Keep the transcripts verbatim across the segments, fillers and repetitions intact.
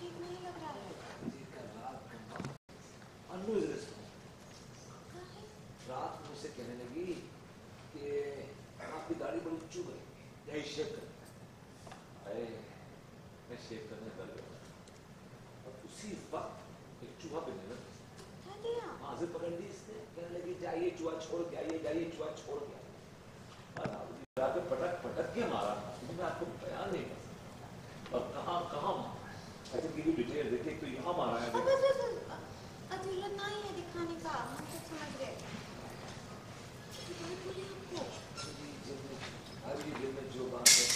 ठीक नहीं लग रहा है। रात मुझसे कहने लगी कि आपकी दाढ़ी बड़ी चुभ है, यही शेव कर। अरे मैं शेव करने कर गया और उसी वक्त एक चूहा पे नजर हाजिर पकड़ ली इसने। कहने लगी जाइए चूहा छोड़ के आइए, जाइए चूहा छोड़ के आइए। और पटक पटक के मारा, मैं आपको बयान नहीं कर सकता। और कहाँ कहाँ ऐसे की डिटेल देखिए, तो यहाँ मारा है। जरूरत नहीं है दिखाने का, हम सब समझ गए। अभी दिल में जो बात है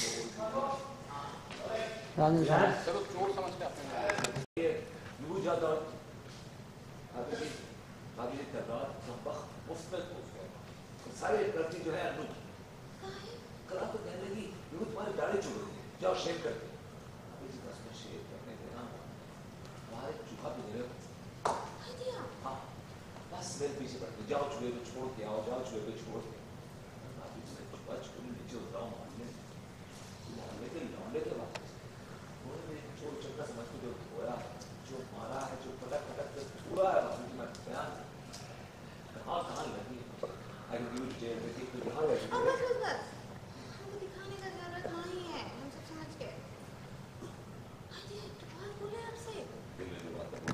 चलो चोर समझ के आपने ये यूं जाता अभी अभी कर रहा सबक मुफ्त में सारे करती जो है अनु कला तो कहने लगी ये तुम्हारी दाढ़ी चुभ रही है, जाओ शेव करके। अभी जी बस में शेव करने देना बाहर एक चूहा भी दे हाँ बस मेरे पीछे पड़ गए, जाओ चूहे को छोड़ के आओ, जाओ चूहे को छोड़ के। अभी मैं चूहा छोड़ नीचे उतरा मारने लौंडे के लौंडे के बाद चोर चक्का समझ के जो खोया, जो मारा है, जो पटक पटक के पूरा है मैं बयान कहाँ कहाँ लगी। अगर न्यूज जेल में थी तो यहाँ लगी। अब बस बस बस हमको दिखाने का जरूरत नहीं है, हम सब समझ गए। अरे तो बात बोले आपसे दिल में जो बात है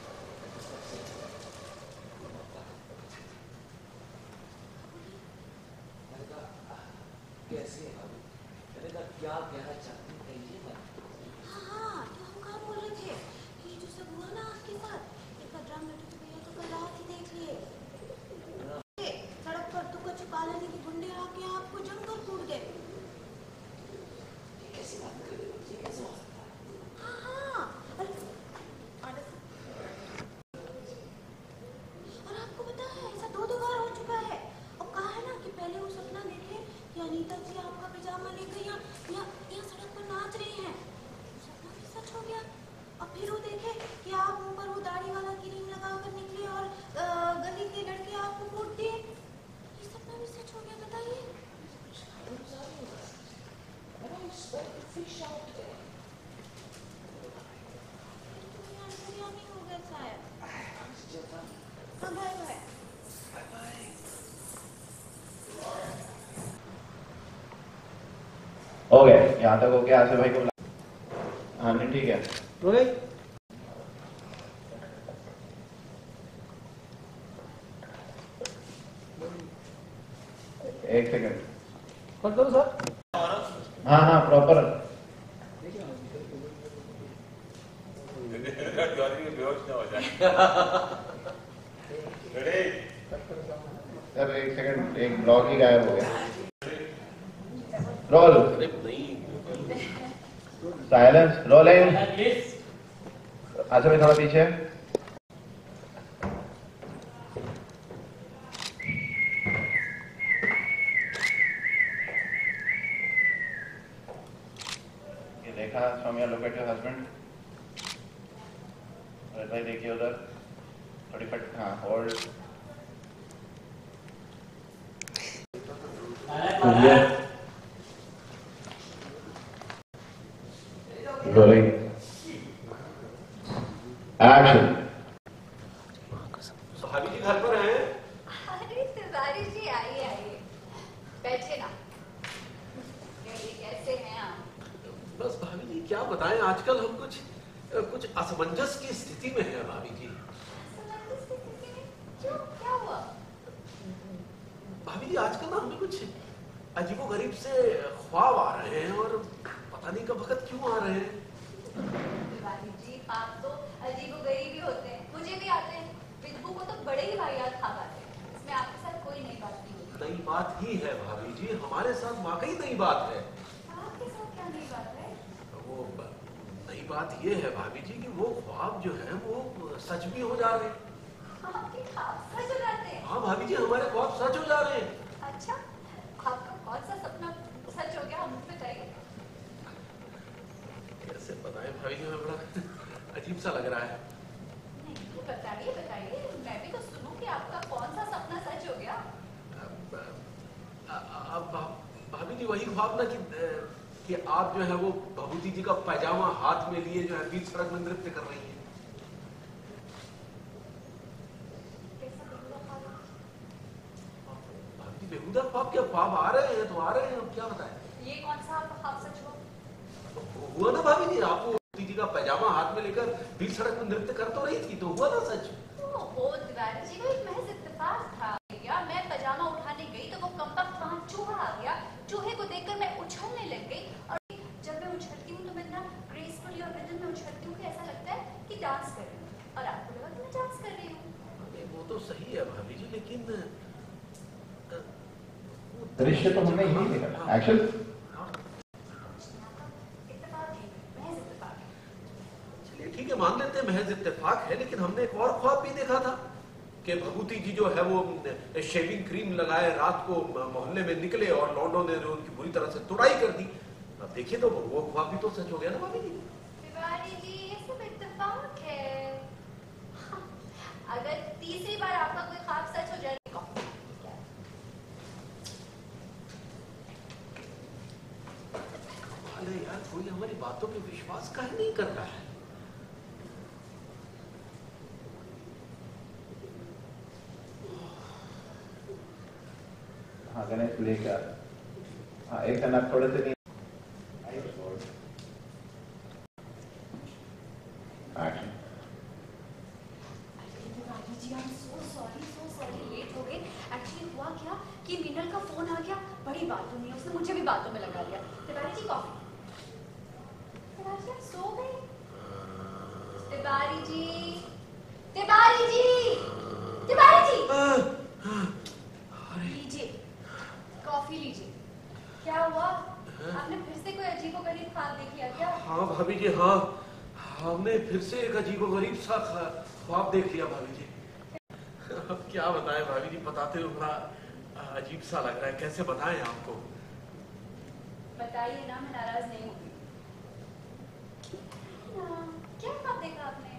मैंने कहा कैसे है अभी, मैंने कहा क्या कहना चाहती है ये बात। हाँ हाँ तो हम कहाँ बोल रहे थे कि जो सब हुआ ना आपके साथ, एक ड्राम में तो भैया तो कल रात ही देख लिए सड़क पर तुक्का छुपा लेने के गुंडे आके आपको जमकर कूट गए। ये कैसी बात कर रहे हो, ये कैसे हो सकता है। हाँ हाँ अरे और आपको पता है ऐसा दो दो बार हो चुका है। और कहा है ना कि पहले वो सपना देखे कि अनीता जी आपका पिजामा लेकर यहाँ यहाँ यहाँ सड़क पर नाच रही हैं, सपना भी सच हो गया। और फिर वो देखे कि आप मुंह पर वो दाढ़ी वाला क्रीम लगा कर निकले और गली के लड़के आपको कूट दिए, ये सपना भी सच हो गया। बताइए नहीं हो गया शायद। हाँ भाई भाई हो गए, यहाँ तक हो गया। आसिफ भाई को बुला। हाँ नहीं ठीक है। एक सेकंड कट करो सर। हाँ हाँ प्रॉपर बेहोश ना हो जाए। सर एक सेकंड, एक ब्लॉग ही गायब हो गया। Role silence rolling. आसिफ भाई थोड़ा पीछे। ये देखा Saumya, look at your husband. भाई देखिए उधर थोड़ी फट। हाँ होल्ड। Rolling action. भाभी जी घर पर हैं? अरे तिवारी जी आइए आइए, बैठे ना। कैसे हैं आप? बस भाभी जी क्या बताएं, आजकल हम कुछ कुछ असमंजस की स्थिति में हैं भाभी जी। असमंजस की स्थिति में? क्यों, क्या हुआ? भाभी जी आजकल ना हमें कुछ अजीबोगरीब से ख्वाब आ रहे हैं और पता नहीं कब वक्त क्यों आ रहे हैं। तिवारी जी आप तो अजीबोगरीब ही होते हैं, मुझे भी आते हैं। विद्भू को तो बड़े ही वाहियात ख्वाब आते हैं, इसमें आपके साथ कोई नई बात नहीं होती। नई बात ही है भाभी जी, हमारे साथ वाकई नई बात है। आपके साथ क्या नई बात है? वो नई बात ये है भाभी जी कि वो ख्वाब जो है वो सच भी हो जा रहे हैं। आपके ख्वाब सच हो जाते हैं? हाँ भाभी जी हमारे ख्वाब सच हो जा रहे हैं। अच्छा, आपका कौन सा सपना सच हो गया, हमको बताइए। कैसे बताएं भाभी जी, हमें बड़ा अजीब सा लग रहा है। नहीं तो बताइए बताइए, मैं भी तो सुनूं कि आपका कौन सा सपना सच हो गया। अब भाभी जी वही ख्वाब ना कि, कि कि आप जो है वो भभूति जी का पैजामा हाथ में लिए जो है बीच सड़क में नृत्य कर रही हैं। भाभी जी बेहुदा ख्वाब क्या? ख्वाब आ रहे हैं तो आ रहे हैं, अब क्या बताएं? ये कौन सा आपका ख्वाब सच हुआ? तो हुआ ना भाभी जी, आपको भभूति जी का पैजामा हाथ में लेकर बीच सड़क में नृत्य कर तो रही थी, तो हुआ ना सच। ओहो तिवारी जी, वो एक महज इत्तेफाक था। यार मैं पैजामा उठाने गई तो वो कंपक वहां चूहा आ गया। चूहे को देखकर मैं उछलने लग गई और जब मैं उछलती हूँ तो मैं इतना ग्रेसफुली और रिदम में उछलती हूँ कि ऐसा लगता है कि डांस कर रही हूँ, और आपको लगा कि मैं डांस कर रही हूँ। वो तो सही है भाभी जी, लेकिन दृश्य तो हमने यही देखा, एक्शन। चलिए ठीक है, मान लेते हैं महज इत्तेफाक है, लेकिन हमने एक और ख्वाब भी देखा था कि भभूति जी जो है वो शेविंग क्रीम लगाए रात को मोहल्ले में निकले और लौंडों ने जो उनकी बुरी तरह से तुड़ाई कर दी। अब देखिए तो वो ख्वाब भी तो सच हो गया ना भाभी जी। तिवारी जी ये सब इत्तेफाक है। अगर तीसरी बार आपका कोई ख्वाब सच हो जाए, अरे यार कोई हमारी बातों पे विश्वास काहे नहीं कर रहा है? हाँ गणेश लेकर, हाँ एक टन आप थोड़े से नहीं। एक्शन। जी I am so sorry, so sorry, late हो गए। एक्चुअली हुआ क्या कि मीनल का फोन आ गया, बड़ी बात हुई, उसने मुझे भी बातों में लगा लिया। तिवारी जी कॉफी। तिवारी जी सो गए? तिवारी जी, तिवारी जी, तिवारी जी, लीजिए कॉफी लीजिए। क्या हुआ? आपने फिर से कोई अजीबोगरीब ख्वाब देख लिया क्या? हाँ भाभी जी, हाँ हमने फिर से एक अजीबोगरीब सा ख्वाब देख लिया भाभी जी। अब क्या बताएं भाभी जी, बताते हुए बड़ा अजीब सा लग रहा है, कैसे बताएं आपको? बताइए ना, मैं नाराज नहीं हूँ। क्या ख्वाब देखा आपने?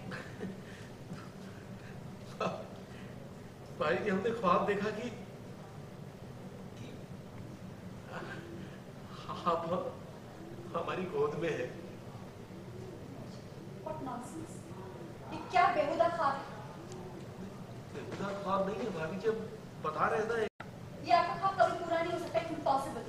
भाई जी हमने ख्वाब देखा कि, कि आप हमारी गोद में है। What nonsense? ये क्या बेहुदा ख्वाब है? बेहुदा ख्वाब नहीं है भाभी जी, अब बता रहे ना। ये आपका ख्वाब कभी पूरा नहीं हो सकता, इट्स इम्पॉसिबल।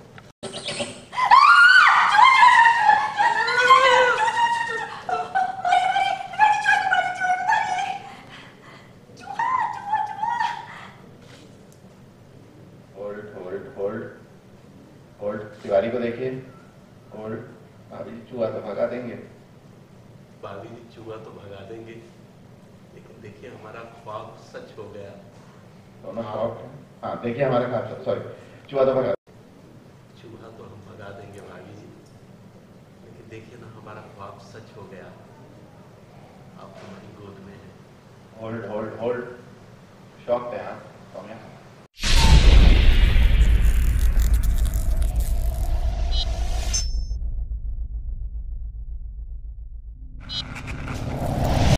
तिवारी को देखिए, और भाभी जी चूहा तो भगा देंगे। भाभी जी चूहा तो भगा देंगे, लेकिन देखिए हमारा ख्वाब सच हो गया। दोनों ख्वाब, हाँ देखिए हमारा ख्वाब, सॉरी चूहा तो भगा, चूहा तो हम भगा देंगे भाभी जी, लेकिन देखिए ना हमारा ख्वाब सच हो गया, आप हमारी गोद में हैं। होल्ड होल्ड होल्ड, शॉक है आप।